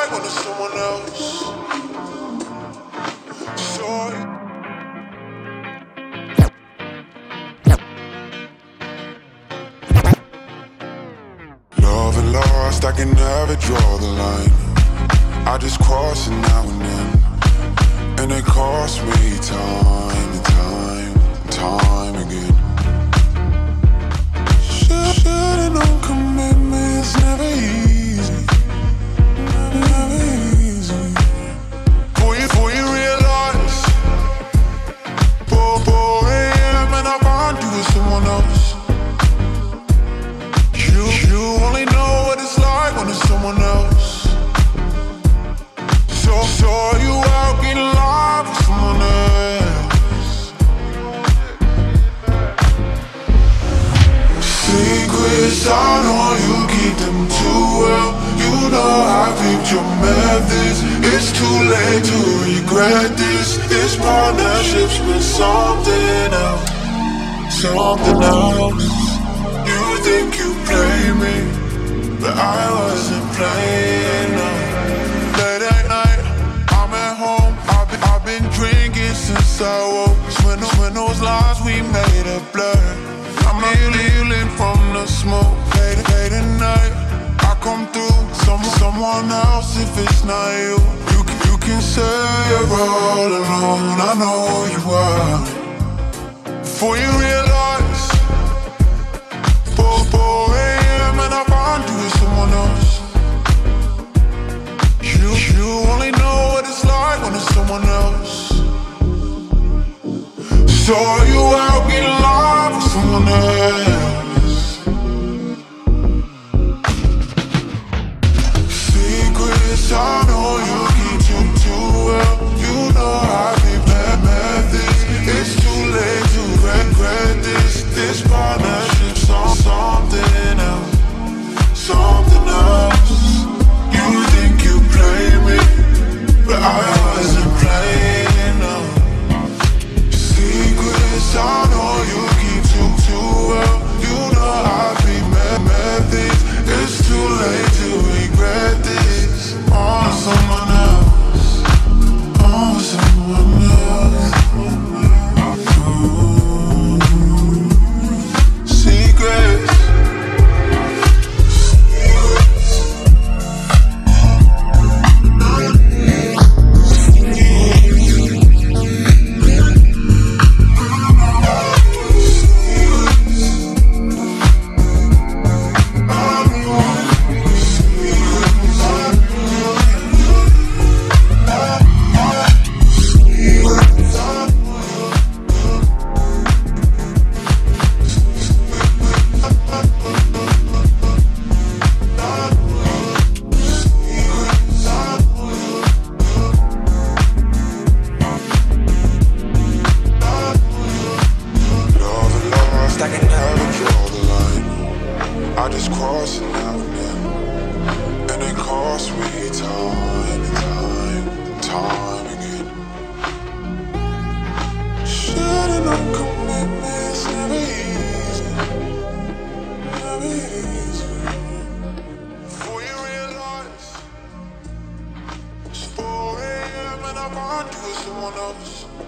like when it's someone else. Sorry. Love and lost, I can never draw the line. I just cross it now and then, and it costs me time and time and time again. Should've known commitment's never easy, never easy. Before you realize, 4 a.m. and I'm on to with someone else. You only know what it's like when it's someone else. Saw you out getting live with someone else. Secrets, I know you keep them too well. You know I peeped your methods. It's too late to regret this. This partnership's been something else, something else. You think you play me, but I wasn't playing no. Late at night, I'm at home. I've been drinking since I woke. When those lines we made a blur. I'm healing from the smoke. Late at night, I come through. Someone else if it's not you. You can say you're all alone. I know you are. Before you realize, 4 a.m. and I'm on to with someone else. You only know what it's like when it's someone else. Saw you out getting live with someone else. Secrets, I know you keep too well. You know I be bad methods. It's too late to regret this. This partnership's on something else, something else. You think you play me, but I wasn't playing no. Secrets, I know you keep too well. You know I be methods. It's too late to regret this. On someone else, on someone else. Secrets. Someone else.